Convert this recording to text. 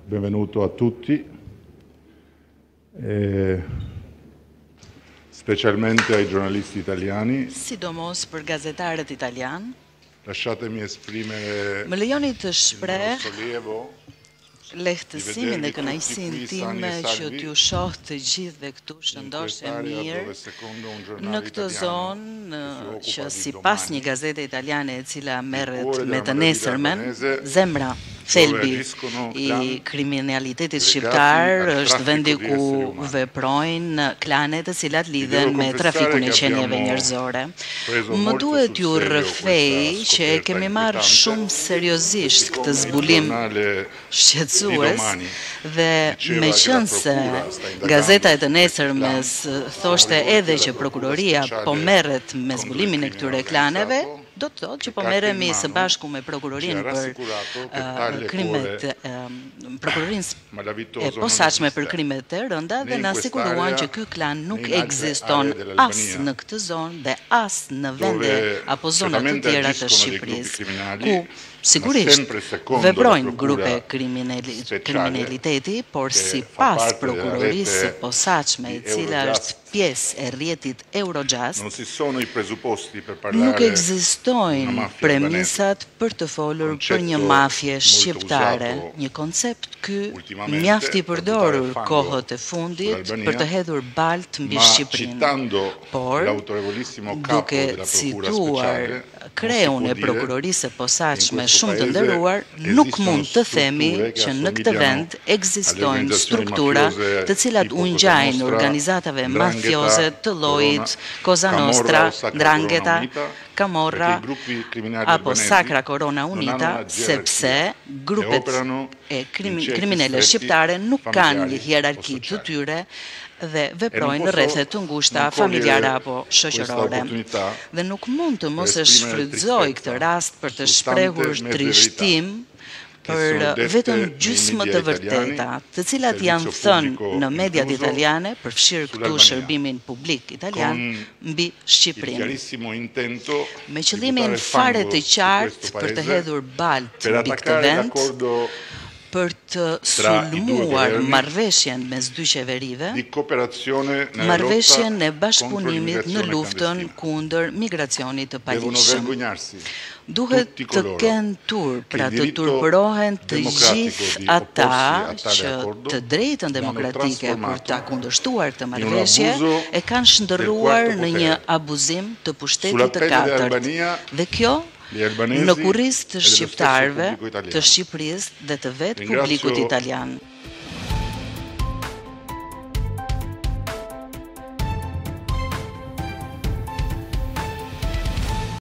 benvenuto a tutti, specialmente ai giornalisti italiani. Sidomos për gazetarët italian. Lasciatemi esprimere Më lejoni të il shpreh mio sollievo lehtësimin dhe kënaqësinë time që t'ju shoh të gjithëve këtu in shëndoshë quest'area mirë dove secondo un në giornale këtë italiano zonë che si që occupa di sipas domani, një gazete italiane e cila merret cuore me della të malavita nesërmen, albanese, zemra, dove thelbi agiscono i clan kriminalitetit legati shqiptar al është vendi traffico di ku esseri umani. veprojnë klane të cilat Vi lidhen devo me confessare trafikun e che qenieve abbiamo njerëzore. preso Më molto duhet sul ju serio rrëfej questa që e scoperta kemi marrë inquietante, shumë seriozisht këtë siccome il zbulim giornale shqetësues di domani dhe diceva me che la qënë se procura sta indagando gazeta e të su questi nesërmes clan, thoshte siamo edhe rivolti që alla prokuroria Procura po Speciale merret me contro il zbulimin e crimine këtyre klaneve, organizzato, do të thotë që che po carta in merremi së mano bashku me ci prokurorinë ha për rassicurato che tale krimet prokurorinë e malavitoso non posaçme për esiste krimet e rënda né dhe in na siguruan quest'area që ky klan nuk né in altre ekziston aree as dell'Albania, në këtë zonë dhe as në vende dove apo zona të certamente tjera të agiscono dei gruppi Shqipërisë, criminali, ku ma sigurisht sempre secondo la veprojnë procura grupe speciale kriminaliteti, por che si fa pas parte della prokurorisë së rete posaçme e di cila Eurojust, është pjesë e rrjetit Eurojust, non si sono i presupposti per nuk parlare di una ekzistojnë mafia albanese, premisat për të folur për një concetto mafje molto shqiptare, usato një koncept ky ultimamente mjaft i per përdorur buttare fango kohët e fundit sull'Albania, për të hedhur balt mbi ma Shqipërinë. citando Por, l'autorevolissimo capo duke della Procura cituar Speciale, kreun non e si può dire prokurorisë së posaçme in questo shumë të paese nderuar, nuk esistono mund të themi strutture che që në këtë assomigliano vend alle ekzistojnë organizzazioni struktura mafiose të cilat tipo Cosa ungjajnë Nostra, organizatave 'ndrangheta, mafioze të llojit Cosa Camorra Nostra, o Sacra 'ndrangheta, Corona Unita, Camorra perché i gruppi criminali apo albanesi Sacra Corona non hanno Unita, una sepse gerarchia grupet operano e in cerchi kriminale stretti shqiptare nuk kanë familiari hierarki o të sociali. tyre dhe veprojnë non në rrethe posso të ngushta non familjare cogliere apo questa shoqërore. opportunità Dhe nuk mund të mos e esprimere shfrytëzoj tristezza këtë rast për të su shprehur tante mezze trishtim che sono për dette vetëm nei gjysmë media të italiani, vërteta, të cilat servizio janë thënë pubblico në mediat incluso, italiane, përfshirë këtu sull'Albania, shërbimin publik italian, con mbi il Shqipërinë. chiarissimo intento Me di qëllimin buttare fare fango të su qartë questo për të paese hedhur balt per mbi këtë attaccare vend, l'accordo për të tra i due sulmuar governi marrëveshjen mes dy qeverive, di cooperazione nella marrëveshjen lotta e contro bashkëpunimit në l'immigrazione luftën clandestina. kundër migracionit të Devono paligjshëm. vergognarsi Duhet tutti të coloro kenë turp, che pra il të diritto turpërohen të democratico gjithë di ata opporsi a tale që accordo të drejtën l'hanno demokratike për trasformato ta kundërshtuar të in un marrëveshje abuso e kanë del shndërruar quarto në një potere. abuzim të pushtetit Sulla të pelle katërt. dell'Albania, Dhe kjo gli albanesi në kurriz të e dello stesso shqiptarëve, pubblico italiano. të Shqipërisë dhe të vetë Ringrazio publikut italian.